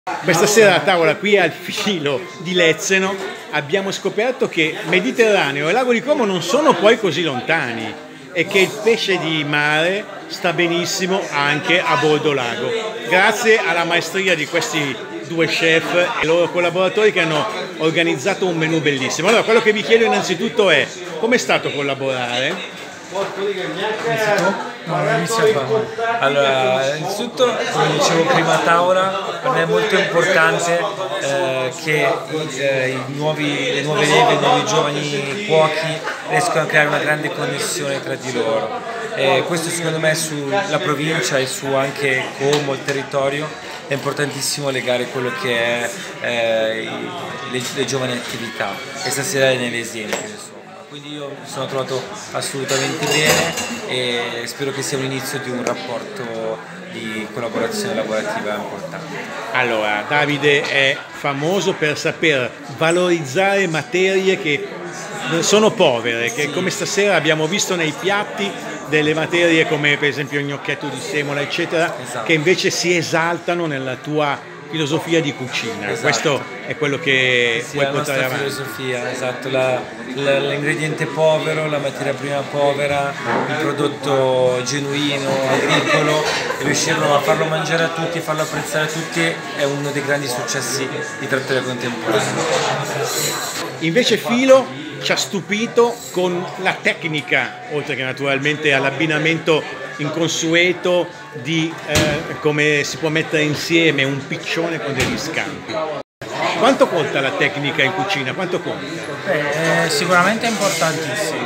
Questa sera a tavola qui al Filo di Lezzeno abbiamo scoperto che Mediterraneo e Lago di Como non sono poi così lontani e che il pesce di mare sta benissimo anche a bordo lago, grazie alla maestria di questi due chef e i loro collaboratori che hanno organizzato un menù bellissimo. Allora, quello che vi chiedo innanzitutto è: com'è stato collaborare? Allora, innanzitutto, come dicevo prima a tavola, per me è molto importante che le nuove leve, i nuovi giovani cuochi riescano a creare una grande connessione tra di loro. Questo secondo me sulla provincia e su anche Como, il territorio, è importantissimo legare quello che è le giovani attività, e stasera è nell'esempio, insomma. Quindi io mi sono trovato assolutamente bene e spero che sia l'inizio di un rapporto di collaborazione lavorativa importante. Allora, Davide è famoso per saper valorizzare materie che sono povere, che come stasera abbiamo visto nei piatti, delle materie come per esempio il gnocchetto di semola, eccetera, esatto, che invece si esaltano nella tua filosofia di cucina. Esatto. Questo è quello che sì, vuoi portare avanti. Filosofia, esatto, l'ingrediente povero, la materia prima povera, il prodotto genuino, agricolo, e riuscirlo a farlo mangiare a tutti, farlo apprezzare a tutti, è uno dei grandi successi di trattoria contemporanea. Invece Filo ci ha stupito con la tecnica, oltre che naturalmente all'abbinamento inconsueto di come si può mettere insieme un piccione con degli scampi. Quanto conta la tecnica in cucina? Quanto conta? Sicuramente è importantissimo,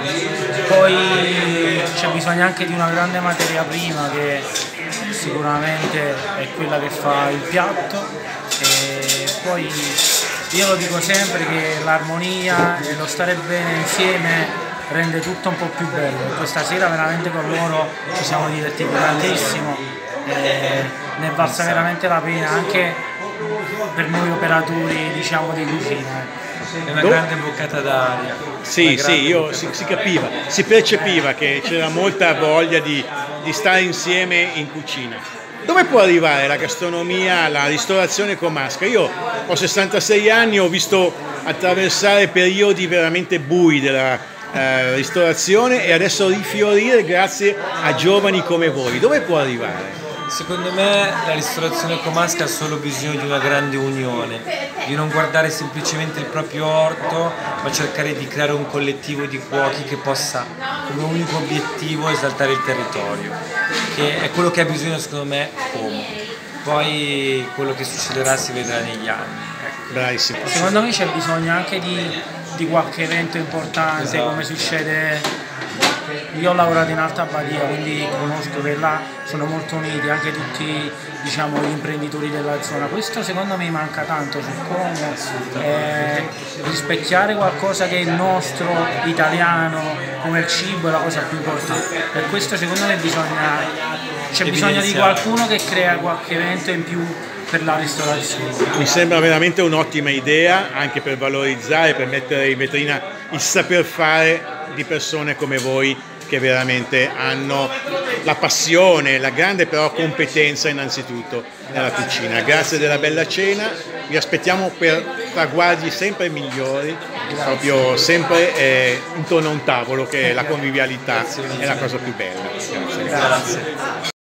poi c'è bisogno anche di una grande materia prima che sicuramente è quella che fa il piatto, e poi io lo dico sempre che l'armonia e lo stare bene insieme rende tutto un po' più bello. Questa sera veramente con loro ci siamo divertiti tantissimo, ne è valsa veramente la pena anche per noi operatori, diciamo, di cucina. È una grande boccata d'aria. Sì, si capiva, si percepiva che c'era molta voglia di stare insieme in cucina. Dove può arrivare la gastronomia, la ristorazione comasca? Io ho 66 anni, ho visto attraversare periodi veramente bui della ristorazione e adesso rifiorire grazie a giovani come voi. Dove può arrivare? Secondo me la ristorazione comasca ha solo bisogno di una grande unione, di non guardare semplicemente il proprio orto, ma cercare di creare un collettivo di cuochi che possa come unico obiettivo esaltare il territorio, che è quello che ha bisogno secondo me Como. Poi quello che succederà si vedrà negli anni. Ecco. Bravissimo. Secondo me c'è bisogno anche di qualche evento importante, esatto, come succede. Io ho lavorato in Alta Badia, quindi conosco che là sono molto uniti anche tutti, diciamo, gli imprenditori della zona. Questo secondo me manca tanto su come rispecchiare qualcosa che è nostro, italiano, come il cibo è la cosa più importante. Per questo secondo me c'è bisogno di qualcuno che crea qualche evento in più per la ristorazione. Mi sembra veramente un'ottima idea, anche per valorizzare, per mettere in vetrina il saper fare di persone come voi, che veramente hanno la passione, la grande però competenza innanzitutto nella cucina. Grazie della bella cena, vi aspettiamo per traguardi sempre migliori, proprio sempre intorno a un tavolo, che la convivialità è la cosa più bella. Grazie.